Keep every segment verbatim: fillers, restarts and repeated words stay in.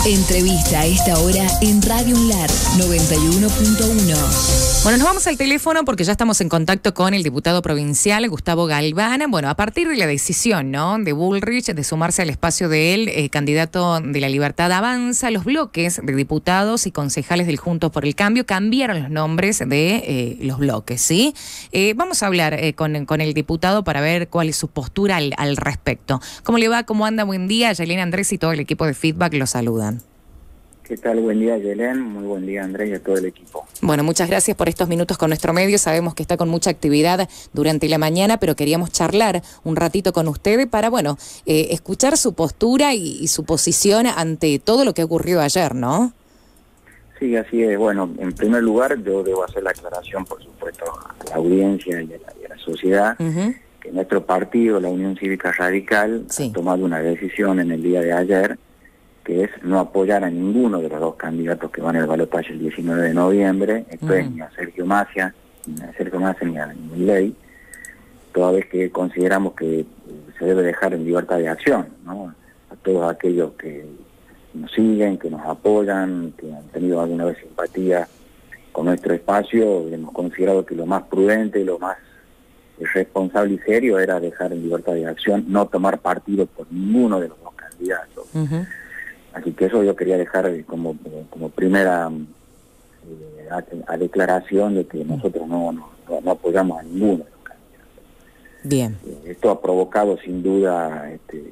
Entrevista a esta hora en Radio Unlar noventa y uno punto uno. Bueno, nos vamos al teléfono porque ya estamos en contacto con el diputado provincial Gustavo Galván. Bueno, a partir de la decisión, ¿no?, de Bullrich de sumarse al espacio del eh, candidato de La Libertad Avanza, los bloques de diputados y concejales del Juntos por el Cambio cambiaron los nombres de eh, los bloques, ¿sí? Eh, vamos a hablar eh, con, con el diputado para ver cuál es su postura al, al respecto. ¿Cómo le va? ¿Cómo anda? Buen día. Yelena, Andrés y todo el equipo de Feedback lo saludan. ¿Qué tal? Buen día, Yelén. Muy buen día, Andrés, y a todo el equipo. Bueno, muchas gracias por estos minutos con nuestro medio. Sabemos que está con mucha actividad durante la mañana, pero queríamos charlar un ratito con ustedes para, bueno, eh, escuchar su postura y, y su posición ante todo lo que ocurrió ayer, ¿no? Sí, así es. Bueno, en primer lugar, yo debo hacer la aclaración, por supuesto, a la audiencia y a la, y a la sociedad, uh-huh. que nuestro partido, la Unión Cívica Radical, sí. ha tomado una decisión en el día de ayer, que es no apoyar a ninguno de los dos candidatos que van al balotaje el diecinueve de noviembre, esto uh-huh. es ni a Sergio Massa, ni a Sergio Massa ni a Milei, toda vez que consideramos que se debe dejar en libertad de acción, ¿no?, a todos aquellos que nos siguen, que nos apoyan, que han tenido alguna vez simpatía con nuestro espacio. Hemos considerado que lo más prudente, lo más responsable y serio era dejar en libertad de acción, no tomar partido por ninguno de los dos candidatos. Uh-huh. Así que eso yo quería dejar como, como primera eh, a, a declaración de que nosotros no, no, no apoyamos a ninguno de los candidatos. Bien. Eh, esto ha provocado sin duda este,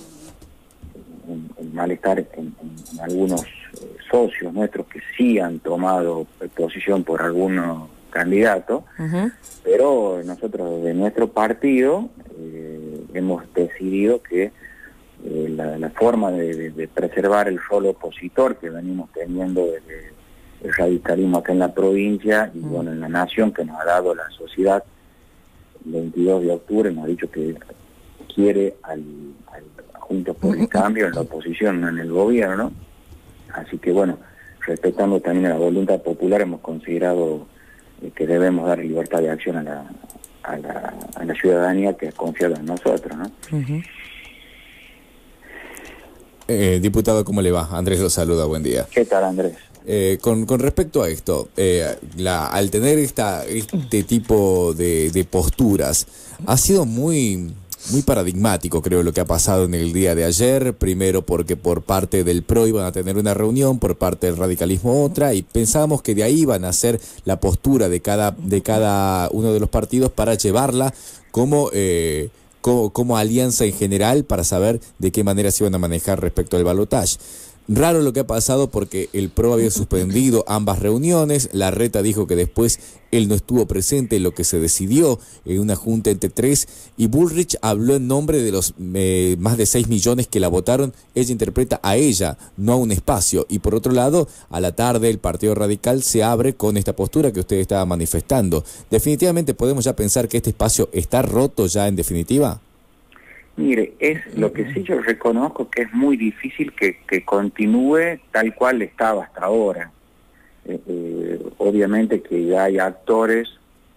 un, un malestar en, en, en algunos eh, socios nuestros que sí han tomado posición por algunos candidatos, uh-huh. pero nosotros de nuestro partido eh, hemos decidido que Eh, la, la forma de, de, de preservar el rol opositor que venimos teniendo desde el radicalismo acá en la provincia y mm. bueno, en la nación, que nos ha dado la sociedad el veintidós de octubre, nos ha dicho que quiere al, al Juntos por el Cambio en la oposición, no en el gobierno. Así que bueno, respetando también la voluntad popular, hemos considerado eh, que debemos dar libertad de acción a la, a la, a la ciudadanía que ha confiado en nosotros, ¿no? Uh-huh. Eh, diputado, ¿cómo le va? Andrés lo saluda, buen día. ¿Qué tal, Andrés? Eh, con, con respecto a esto, eh, la, al tener esta, este tipo de, de posturas, ha sido muy, muy paradigmático, creo, lo que ha pasado en el día de ayer. Primero porque por parte del P R O iban a tener una reunión, por parte del radicalismo otra, y pensábamos que de ahí iban a ser la postura de cada, de cada uno de los partidos para llevarla como... Eh, Como, como alianza en general para saber de qué manera se iban a manejar respecto al balotaje. Raro lo que ha pasado porque el P R O había suspendido ambas reuniones, Larreta dijo que después él no estuvo presente en lo que se decidió en una junta entre tres, y Bullrich habló en nombre de los eh, más de seis millones que la votaron. Ella interpreta a ella, no a un espacio. Y por otro lado, a la tarde el Partido Radical se abre con esta postura que usted estaba manifestando. ¿Definitivamente podemos ya pensar que este espacio está roto ya en definitiva? Mire, es lo que sí yo reconozco que es muy difícil que, que continúe tal cual estaba hasta ahora. Eh, eh, obviamente que ya hay actores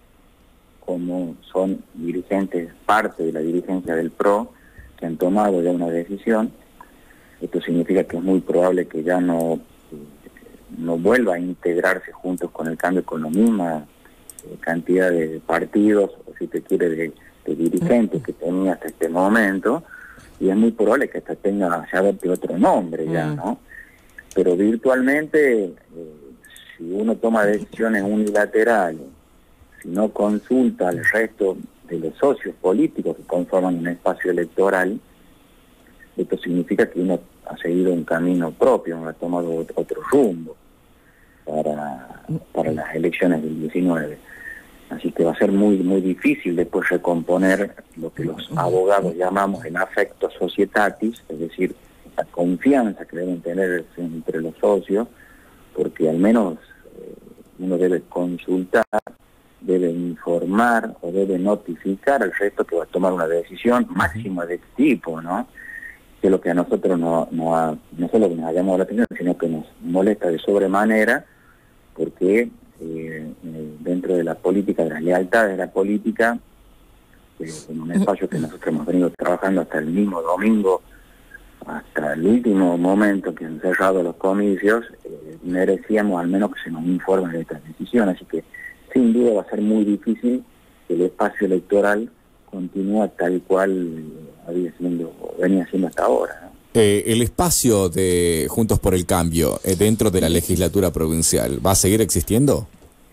como son dirigentes, parte de la dirigencia del P R O, que han tomado ya una decisión. Esto significa que es muy probable que ya no, no vuelva a integrarse juntos con el Cambio con la misma eh, cantidad de partidos, o si te quiere, de de dirigentes que tenía hasta este momento, y es muy probable que hasta tenga ya adopte otro nombre ya, ¿no? Pero virtualmente, eh, si uno toma decisiones unilaterales, si no consulta al resto de los socios políticos que conforman un espacio electoral, esto significa que uno ha seguido un camino propio, uno ha tomado otro rumbo para, para las elecciones del diecinueve. Así que va a ser muy muy difícil después recomponer lo que los abogados llamamos el affecto societatis, es decir, la confianza que deben tener entre los socios, porque al menos eh, uno debe consultar, debe informar o debe notificar al resto que va a tomar una decisión máxima de este tipo, ¿no? Que es lo que a nosotros no, no, ha, no solo nos ha llamado la atención, sino que nos molesta de sobremanera, porque Eh, dentro de la política, de las lealtades de la política, eh, en un espacio que nosotros hemos venido trabajando hasta el mismo domingo, hasta al último momento que han cerrado los comicios, eh, merecíamos al menos que se nos informe de estas decisiones, así que sin duda va a ser muy difícil que el espacio electoral continúe tal cual había siendo, venía siendo hasta ahora, ¿no? Eh, el espacio de Juntos por el Cambio eh, dentro de la legislatura provincial, ¿va a seguir existiendo?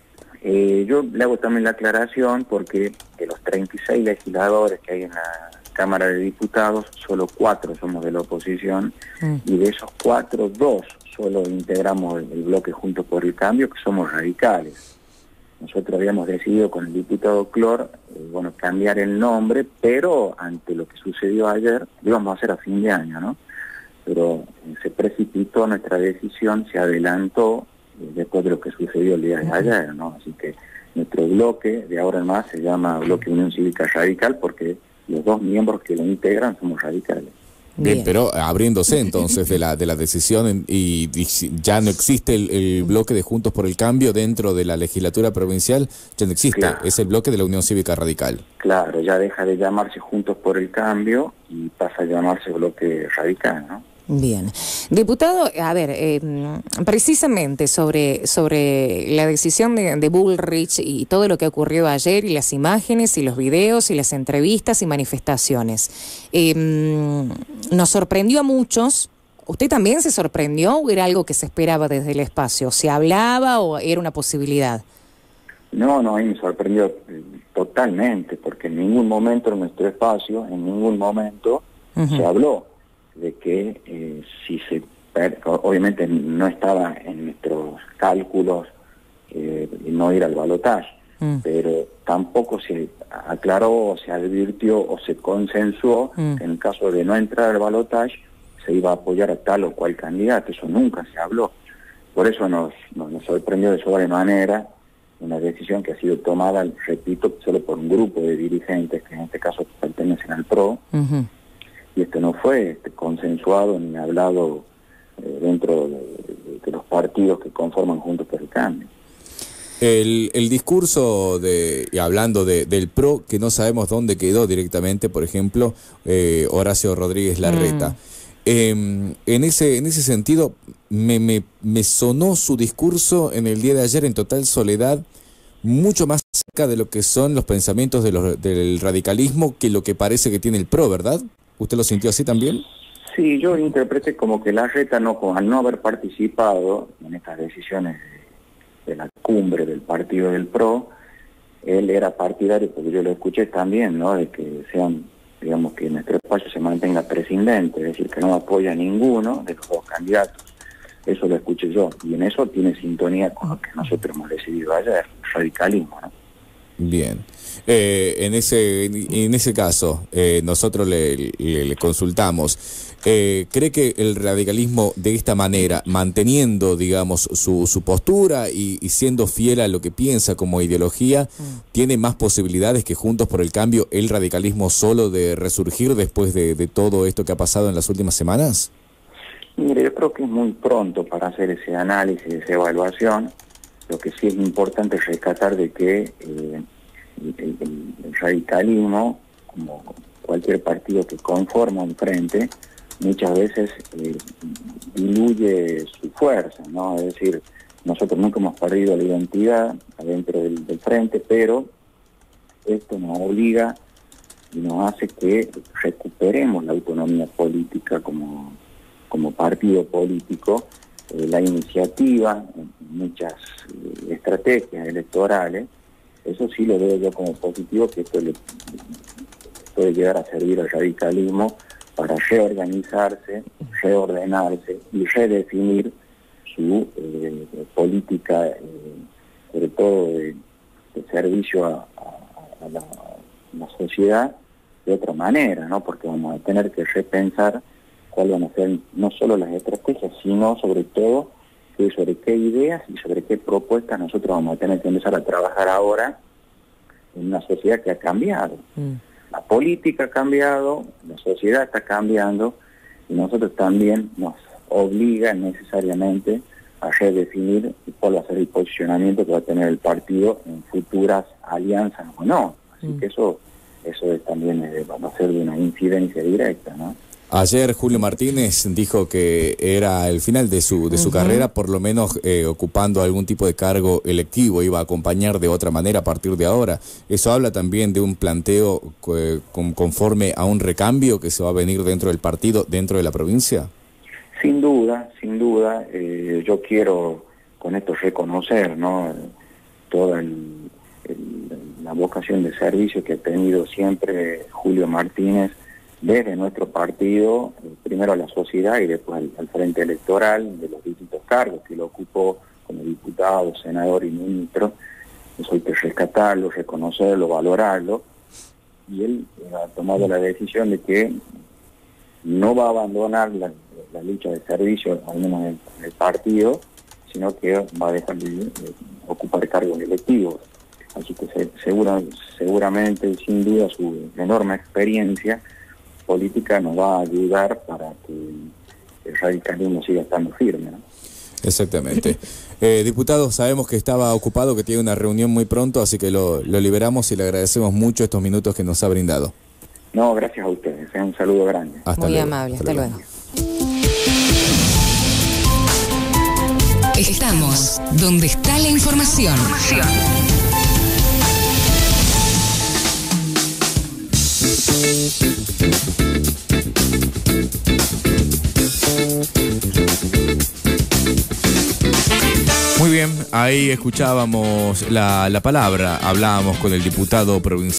Eh, yo le hago también la aclaración porque de los treinta y seis legisladores que hay en la Cámara de Diputados, solo cuatro somos de la oposición, mm. y de esos cuatro, dos solo integramos el, el bloque Juntos por el Cambio, que somos radicales. Nosotros habíamos decidido con el diputado Clor, eh, bueno, cambiar el nombre, pero ante lo que sucedió ayer, lo íbamos a hacer a fin de año, ¿no? Pero eh, se precipitó nuestra decisión, se adelantó eh, después de lo que sucedió el día de ayer, ¿no? Así que nuestro bloque de ahora en más se llama Bloque Unión Cívica Radical porque los dos miembros que lo integran somos radicales. Bien, Bien, pero abriéndose entonces de la de la decisión en, y, y ya no existe el, el bloque de Juntos por el Cambio dentro de la legislatura provincial, ya no existe, claro. Es el bloque de la Unión Cívica Radical. Claro, ya deja de llamarse Juntos por el Cambio y pasa a llamarse Bloque Radical, ¿no? Bien. Diputado, a ver, eh, precisamente sobre, sobre la decisión de, de Bullrich y todo lo que ocurrió ayer y las imágenes y los videos y las entrevistas y manifestaciones, eh, nos sorprendió a muchos. ¿Usted también se sorprendió o era algo que se esperaba desde el espacio? ¿Se hablaba o era una posibilidad? No, no, a mí me sorprendió totalmente, porque en ningún momento en nuestro espacio, en ningún momento uh-huh. se habló de que eh, si se, obviamente no estaba en nuestros cálculos eh, no ir al balotaje, mm. pero tampoco se aclaró o se advirtió o se consensuó mm. que en el caso de no entrar al balotaje se iba a apoyar a tal o cual candidato, eso nunca se habló. Por eso nos, nos, nos sorprendió de sobremanera una decisión que ha sido tomada, repito, solo por un grupo de dirigentes que en este caso pertenecen al P R O, uh-huh. y esto no fue este, consensuado ni hablado eh, dentro de, de, de los partidos que conforman Juntos por el Cambio. El, el discurso, de y hablando de, del P R O, que no sabemos dónde quedó directamente, por ejemplo, eh, Horacio Rodríguez Larreta. Mm. Eh, en ese en ese sentido, me, me, me sonó su discurso en el día de ayer en total soledad, mucho más cerca de lo que son los pensamientos de los, del radicalismo que lo que parece que tiene el P R O, ¿verdad? ¿Usted lo sintió así también? Sí, yo interpreté como que Larreta, no, al no haber participado en estas decisiones de, de la cumbre del partido del P R O, él era partidario, porque yo lo escuché también, ¿no?, de que sean, digamos, que nuestro espacio se mantenga prescindente, es decir, que no apoya a ninguno de los dos candidatos. Eso lo escuché yo, y en eso tiene sintonía con lo que nosotros hemos decidido ayer, radicalismo, ¿no? Bien. Eh, en ese en ese caso, eh, nosotros le, le, le consultamos. Eh, ¿Cree que el radicalismo de esta manera, manteniendo, digamos, su, su postura y, y siendo fiel a lo que piensa como ideología, mm. tiene más posibilidades que Juntos por el Cambio, el radicalismo solo, de resurgir después de, de todo esto que ha pasado en las últimas semanas? Mire, yo creo que es muy pronto para hacer ese análisis, esa evaluación. Lo que sí es importante es rescatar de que eh, el, el, el radicalismo, como cualquier partido que conforma un frente, muchas veces eh, diluye su fuerza, ¿no? Es decir, nosotros nunca hemos perdido la identidad adentro del, del frente, pero esto nos obliga y nos hace que recuperemos la autonomía política como, como partido político, eh, la iniciativa, muchas eh, estrategias electorales. Eso sí lo veo yo como positivo, que esto le puede llegar a servir al radicalismo para reorganizarse, reordenarse y redefinir su eh, política, eh, sobre todo de, de servicio a, a, a, la, a la sociedad de otra manera, ¿no? Porque vamos a tener que repensar cuáles van a ser no solo las estrategias, sino sobre todo sobre qué ideas y sobre qué propuestas nosotros vamos a tener que empezar a trabajar ahora en una sociedad que ha cambiado. Mm. La política ha cambiado, la sociedad está cambiando, y nosotros también nos obliga necesariamente a redefinir cuál va a ser el posicionamiento que va a tener el partido en futuras alianzas o no. Así mm. que eso, eso es también eh, va a ser de una incidencia directa, ¿no? Ayer Julio Martínez dijo que era el final de su de su uh-huh. carrera, por lo menos eh, ocupando algún tipo de cargo electivo, iba a acompañar de otra manera a partir de ahora. Eso habla también de un planteo eh, con, conforme a un recambio que se va a venir dentro del partido, dentro de la provincia. Sin duda, sin duda, eh, yo quiero con esto reconocer, ¿no?, toda el, el, la vocación de servicio que ha tenido siempre Julio Martínez desde nuestro partido, primero a la sociedad y después al, al frente electoral de los distintos cargos que lo ocupó como diputado, senador y ministro. Eso hay que rescatarlo, reconocerlo, valorarlo, y él ha tomado la decisión de que no va a abandonar la, la lucha de servicio, al menos en, en el partido, sino que va a dejar de, de ocupar cargos electivos. Así que se, segura, seguramente, sin duda, su enorme experiencia política nos va a ayudar para que el radicalismo siga estando firme, ¿no? Exactamente. Eh, diputado, sabemos que estaba ocupado, que tiene una reunión muy pronto, así que lo, lo liberamos y le agradecemos mucho estos minutos que nos ha brindado. No, gracias a ustedes. Un saludo grande. Hasta muy luego. amable. Hasta, hasta luego. luego. Estamos donde está la información. información. Muy bien, ahí escuchábamos la, la palabra, hablábamos con el diputado provincial.